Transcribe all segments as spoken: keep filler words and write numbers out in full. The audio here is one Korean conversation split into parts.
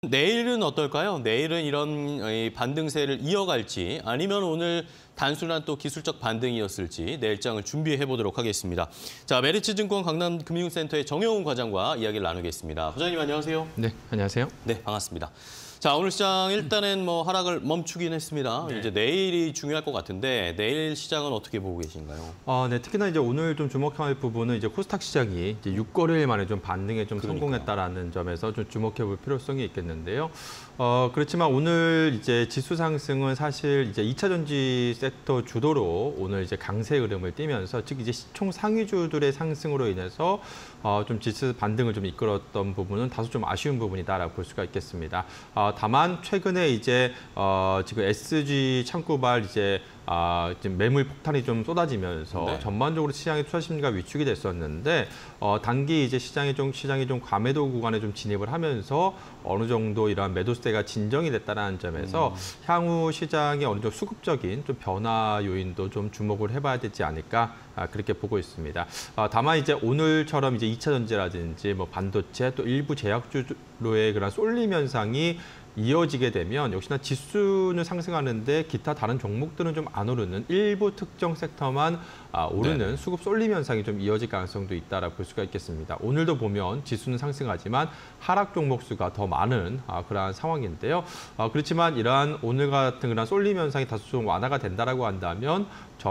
내일은 어떨까요? 내일은 이런 반등세를 이어갈지 아니면 오늘 단순한 또 기술적 반등이었을지 내일장을 준비해 보도록 하겠습니다. 자, 메리츠증권 강남금융센터의 정영훈 과장과 이야기를 나누겠습니다. 부장님 안녕하세요. 네, 안녕하세요. 네, 반갑습니다. 자, 오늘 시장 일단은 뭐 하락을 멈추긴 했습니다. 네. 이제 내일이 중요할 것 같은데 내일 시장은 어떻게 보고 계신가요? 아, 네, 특히나 이제 오늘 좀 주목할 부분은 이제 코스닥 시장이 이제 육 거래일 만에 좀 반등에 좀 그러니까요. 성공했다라는 점에서 좀 주목해 볼 필요성이 있겠는데요. 어, 그렇지만 오늘 이제 지수 상승은 사실 이제 이 차 전지 섹터 주도로 오늘 이제 강세 흐름을 띠면서 즉 이제 시총 상위주들의 상승으로 인해서 어, 좀 지수 반등을 좀 이끌었던 부분은 다소 좀 아쉬운 부분이다라고 볼 수가 있겠습니다. 어, 다만 최근에 이제 어, 지금 에스지 창구발 이제 아, 지금 매물 폭탄이 좀 쏟아지면서 네. 전반적으로 시장의 투자 심리가 위축이 됐었는데 어, 단기 이제 시장이 좀 시장이 좀 과매도 구간에 좀 진입을 하면서 어느 정도 이러한 매도세가 진정이 됐다는 점에서 음. 향후 시장의 어느 정도 수급적인 좀 변화 요인도 좀 주목을 해봐야 되지 않을까 아, 그렇게 보고 있습니다. 아, 다만 이제 오늘처럼 이제 이 차 전지라든지 뭐 반도체 또 일부 제약주로의 그런 쏠림 현상이 이어지게 되면 역시나 지수는 상승하는데 기타 다른 종목들은 좀 안 오르는 일부 특정 섹터만 아, 오르는 네. 수급 쏠림 현상이 좀 이어질 가능성도 있다라고 볼 수가 있겠습니다. 오늘도 보면 지수는 상승하지만 하락 종목 수가 더 많은 아, 그러한 상황인데요. 아, 그렇지만 이러한 오늘 같은 그런 쏠림 현상이 다소 좀 완화가 된다라고 한다면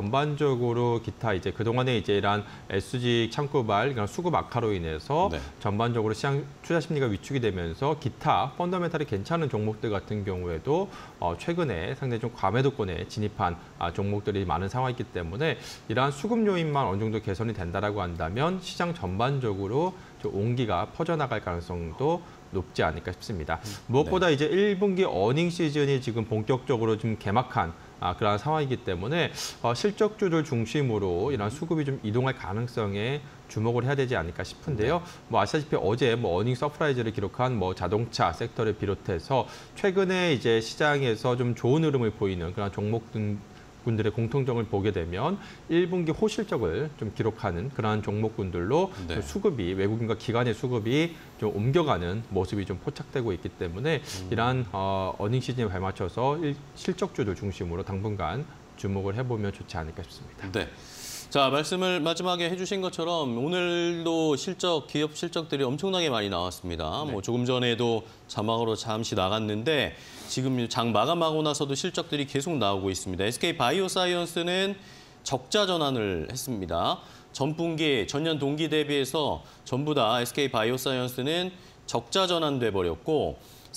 전반적으로 기타 이제 그동안에 이제 이러한 에스지 창구발 그런 수급 악화로 인해서 네. 전반적으로 시장 투자 심리가 위축이 되면서 기타 펀더멘탈이 괜찮은 종목들 같은 경우에도 어, 최근에 상당히 좀 과매도권에 진입한 아, 종목들이 많은 상황이기 때문에 이러한 수급 요인만 어느 정도 개선이 된다라고 한다면 시장 전반적으로 좀 온기가 퍼져나갈 가능성도 높지 않을까 싶습니다. 무엇보다 네. 이제 일 분기 어닝 시즌이 지금 본격적으로 좀 개막한 아, 그런 상황이기 때문에 어, 실적주들 중심으로 이런 수급이 좀 이동할 가능성에 주목을 해야 되지 않을까 싶은데요. 네. 뭐 아시다시피 어제 뭐 어닝 서프라이즈를 기록한 뭐 자동차 섹터를 비롯해서 최근에 이제 시장에서 좀 좋은 흐름을 보이는 그런 종목 등 군들의 공통점을 보게 되면 일 분기 호실적을 좀 기록하는 그러한 종목군들로 네. 수급이 외국인과 기관의 수급이 좀 옮겨가는 모습이 좀 포착되고 있기 때문에 음. 이러한 어, 어닝 시즌에 발맞춰서 일, 실적주들 중심으로 당분간 주목을 해보면 좋지 않을까 싶습니다. 네. 자, 말씀을 마지막에 해주신 것처럼 오늘도 실적, 기업 실적들이 엄청나게 많이 나왔습니다. 네. 뭐 조금 전에도 자막으로 잠시 나갔는데 지금 장 마감하고 나서도 실적들이 계속 나오고 있습니다. 에스케이 바이오사이언스는 적자 전환을 했습니다. 전분기, 전년 동기 대비해서 전부 다 에스케이 바이오사이언스는 적자 전환돼 버렸고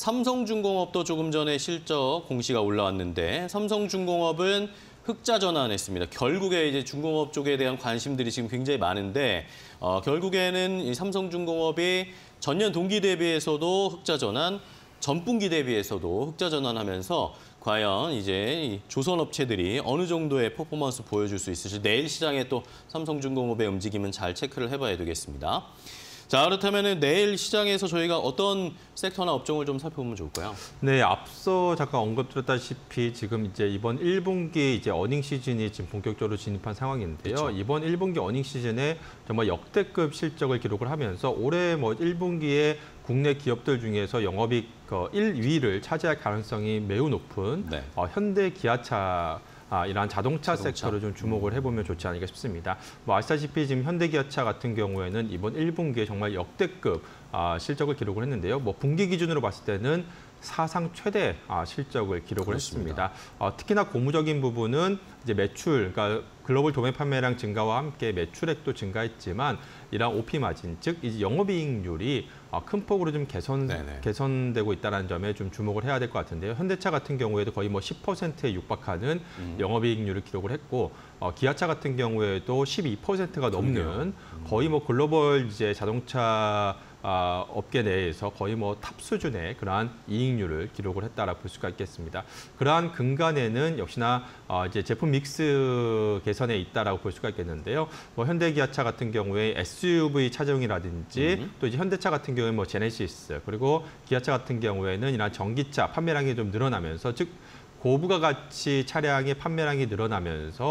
삼성중공업도 조금 전에 실적 공시가 올라왔는데 삼성중공업은 흑자 전환했습니다. 결국에 이제 중공업 쪽에 대한 관심들이 지금 굉장히 많은데 어, 결국에는 이 삼성중공업이 전년 동기 대비해서도 흑자 전환, 전분기 대비해서도 흑자 전환하면서 과연 이제 이 조선업체들이 어느 정도의 퍼포먼스 보여줄 수 있을지 내일 시장에 또 삼성중공업의 움직임은 잘 체크를 해봐야 되겠습니다. 자, 그렇다면 내일 시장에서 저희가 어떤 섹터나 업종을 좀 살펴보면 좋을까요? 네, 앞서 잠깐 언급드렸다시피 지금 이제 이번 일 분기 이제 어닝 시즌이 지금 본격적으로 진입한 상황인데요. 그렇죠. 이번 일 분기 어닝 시즌에 정말 역대급 실적을 기록을 하면서 올해 뭐 일 분기에 국내 기업들 중에서 영업이익 일 위를 차지할 가능성이 매우 높은 네. 어, 현대 기아차 아, 이러한 자동차, 자동차 섹터를 좀 주목을 해보면 좋지 않을까 싶습니다. 뭐 아시다시피 지금 현대기아차 같은 경우에는 이번 일 분기에 정말 역대급 아, 실적을 기록을 했는데요. 뭐 분기 기준으로 봤을 때는 사상 최대 아, 실적을 기록을 그렇습니다. 했습니다. 어, 특히나 고무적인 부분은 이제 매출, 그러니까 글로벌 도매 판매량 증가와 함께 매출액도 증가했지만 이러한 오피 마진, 즉 이제 영업이익률이 큰 폭으로 좀 개선, 개선되고 있다는 점에 좀 주목을 해야 될 것 같은데요. 현대차 같은 경우에도 거의 뭐 십 퍼센트에 육박하는 음. 영업이익률을 기록을 했고, 어, 기아차 같은 경우에도 십이 퍼센트가 넘는 음. 거의 뭐 글로벌 이제 자동차 아, 업계 내에서 거의 뭐 탑 수준의 그러한 이익률을 기록을 했다라고 볼 수가 있겠습니다. 그러한 근간에는 역시나 어, 이제 제품 믹스 개선에 있다라고 볼 수가 있겠는데요. 뭐 현대기아차 같은 경우에 에스유브이 차종이라든지 음. 또 이제 현대차 같은 경우에 뭐 제네시스 그리고 기아차 같은 경우에는 이런 전기차 판매량이 좀 늘어나면서 즉 고부가가치 차량의 판매량이 늘어나면서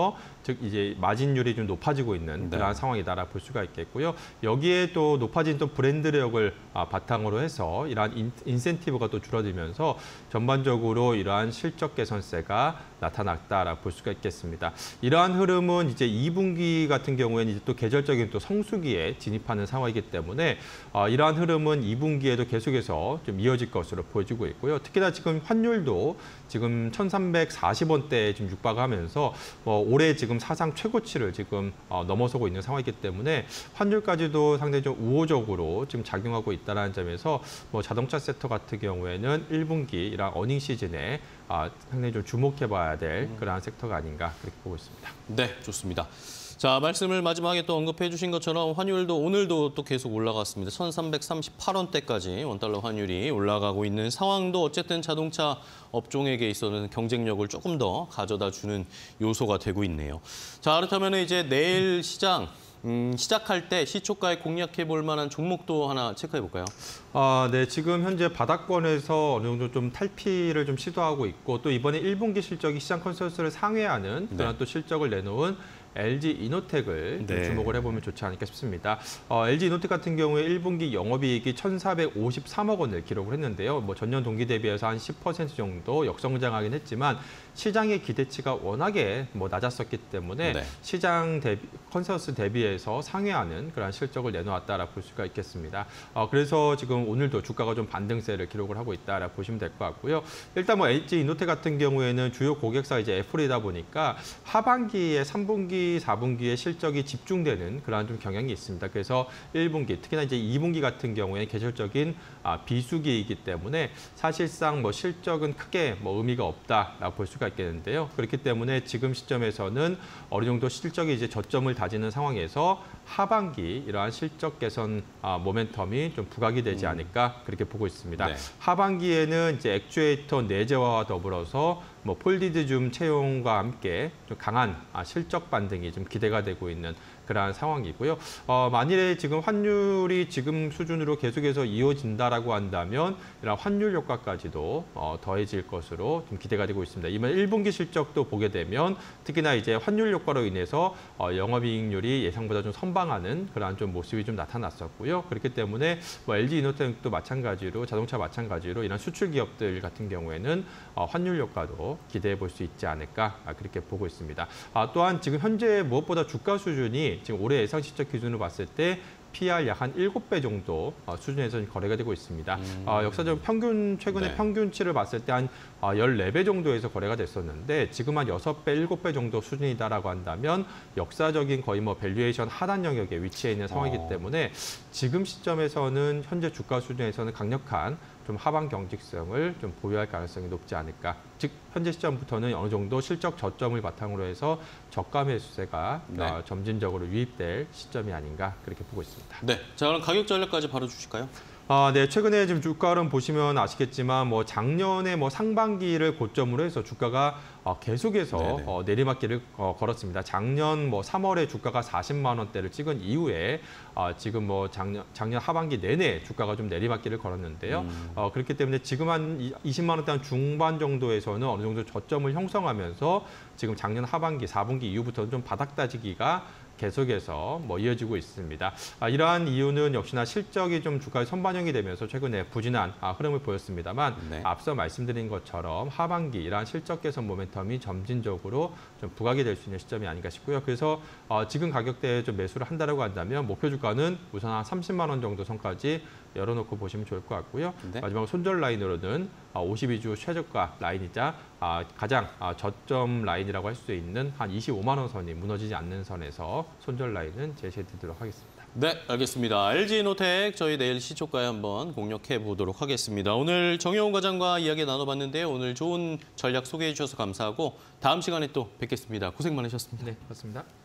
즉 이제 마진율이 좀 높아지고 있는 네. 그러한 상황이다라고 볼 수가 있겠고요. 여기에 또 높아진 또 브랜드력을 아, 바탕으로 해서 이러한 인, 인센티브가 또 줄어들면서 전반적으로 이러한 실적 개선세가 나타났다라고 볼 수가 있겠습니다. 이러한 흐름은 이제 이 분기 같은 경우에는 이제 또 계절적인 또 성수기에 진입하는 상황이기 때문에 어, 이러한 흐름은 이 분기에도 계속해서 좀 이어질 것으로 보여지고 있고요. 특히나 지금 환율도 지금 천삼백사십 원대에 지금 육박하면서 어, 올해 지금 사상 최고치를 지금 어, 넘어서고 있는 상황이기 때문에 환율까지도 상당히 좀 우호적으로 지금 작용하고 있다는 점에서 뭐 자동차 섹터 같은 경우에는 일 분기 이런 어닝 시즌에 아, 상당히 좀 주목해봐야 될 그러한 섹터가 아닌가 그렇게 보고 있습니다. 네, 좋습니다. 자, 말씀을 마지막에 또 언급해 주신 것처럼 환율도 오늘도 또 계속 올라갔습니다. 천삼백삼십팔 원대까지 원달러 환율이 올라가고 있는 상황도 어쨌든 자동차 업종에게 있어서는 경쟁력을 조금 더 가져다 주는 요소가 되고 있네요. 자, 그렇다면 이제 내일 시장 음, 시작할 때 시초가에 공략해 볼 만한 종목도 하나 체크해 볼까요? 아, 네, 지금 현재 바닥권에서 어느 정도 좀 탈피를 좀 시도하고 있고 또 이번에 일 분기 실적이 시장 컨센서스를 상회하는 그런 네. 또 실적을 내놓은 엘지이노텍을 좀 네. 주목을 해보면 좋지 않을까 싶습니다. 어, 엘지이노텍 같은 경우에 일 분기 영업이익이 천사백오십삼억 원을 기록을 했는데요. 뭐 전년 동기 대비해서 한 십 퍼센트 정도 역성장하긴 했지만 시장의 기대치가 워낙에 뭐 낮았었기 때문에 네. 시장 대비, 컨센서스 대비해서 상회하는 그런 실적을 내놓았다라고 볼 수가 있겠습니다. 어, 그래서 지금 오늘도 주가가 좀 반등세를 기록을 하고 있다라고 보시면 될 것 같고요. 일단 뭐 엘지이노텍 같은 경우에는 주요 고객사 이제 애플이다 보니까 하반기에 삼 분기 사 분기에 실적이 집중되는 그러한 좀 경향이 있습니다. 그래서 일 분기, 특히나 이제 이 분기 같은 경우에 계절적인 아, 비수기이기 때문에 사실상 뭐 실적은 크게 뭐 의미가 없다라고 볼 수가 있겠는데요. 그렇기 때문에 지금 시점에서는 어느 정도 실적이 이제 저점을 다지는 상황에서 하반기 이러한 실적 개선 아, 모멘텀이 좀 부각이 되지 않을까 그렇게 보고 있습니다. 네. 하반기에는 이제 액추에이터 내재화와 더불어서 뭐 폴디드 줌 채용과 함께 좀 강한 아, 실적 반등이 좀 기대가 되고 있는 그러한 상황이고요. 어, 만일에 지금 환율이 지금 수준으로 계속해서 이어진다라고 한다면 이런 환율 효과까지도 어, 더해질 것으로 좀 기대가 되고 있습니다. 이번 일 분기 실적도 보게 되면 특히나 이제 환율 효과로 인해서 어, 영업이익률이 예상보다 좀 선방하는 그러한 좀 모습이 좀 나타났었고요. 그렇기 때문에 뭐 엘지이노텍도 마찬가지로 자동차 마찬가지로 이런 수출 기업들 같은 경우에는 어, 환율 효과도 기대해 볼 수 있지 않을까 아, 그렇게 보고 있습니다. 아, 또한 지금 현재 무엇보다 주가 수준이 지금 올해 예상 실적 기준으로 봤을 때 피알 약 한 일곱 배 정도 수준에서 거래가 되고 있습니다. 음. 어, 역사적 평균 최근에 네. 평균치를 봤을 때 한 열네 배 정도에서 거래가 됐었는데 지금 한 여섯 배, 일곱 배 정도 수준이다라고 한다면 역사적인 거의 뭐 밸류에이션 하단 영역에 위치해 있는 상황이기 어. 때문에 지금 시점에서는 현재 주가 수준에서는 강력한 좀 하방 경직성을 좀 보유할 가능성이 높지 않을까. 즉 현재 시점부터는 어느 정도 실적 저점을 바탕으로 해서 저가 매수세가 네. 어, 점진적으로 유입될 시점이 아닌가 그렇게 보고 있습니다. 네. 자, 그럼 가격 전략까지 바로 주실까요? 아, 네. 최근에 지금 주가 흐름 보시면 아시겠지만 뭐 작년에 뭐 상반기를 고점으로 해서 주가가 어, 계속해서 네네. 어, 내리막길을 어, 걸었습니다. 작년 뭐 삼월에 주가가 사십만 원대를 찍은 이후에 어, 지금 뭐 작년 작년 하반기 내내 주가가 좀 내리막길을 걸었는데요. 음. 어, 그렇기 때문에 지금 한 이십만 원대 한 중반 정도에서는 어느 정도 저점을 형성하면서 지금 작년 하반기 사 분기 이후부터는 좀 바닥 다지기가 계속해서 뭐 이어지고 있습니다. 아, 이러한 이유는 역시나 실적이 좀 주가에 선반영이 되면서 최근에 부진한 아, 흐름을 보였습니다만 네. 앞서 말씀드린 것처럼 하반기 이러한 실적 개선 모멘텀이 점진적으로 좀 부각이 될 수 있는 시점이 아닌가 싶고요. 그래서 어, 지금 가격대에 좀 매수를 한다고 한다면 목표 주가는 우선 한 삼십만 원 정도 선까지 열어놓고 보시면 좋을 것 같고요. 네. 마지막 손절 라인으로는 오십이 주 최저가 라인이자 가장 저점 라인이라고 할 수 있는 한 이십오만 원 선이 무너지지 않는 선에서 손절 라인은 제시해 드리도록 하겠습니다. 네, 알겠습니다. 엘지이노텍 저희 내일 시초가에 한번 공략해 보도록 하겠습니다. 오늘 정여운 과장과 이야기 나눠봤는데요. 오늘 좋은 전략 소개해 주셔서 감사하고 다음 시간에 또 뵙겠습니다. 고생 많으셨습니다. 네, 그렇습니다.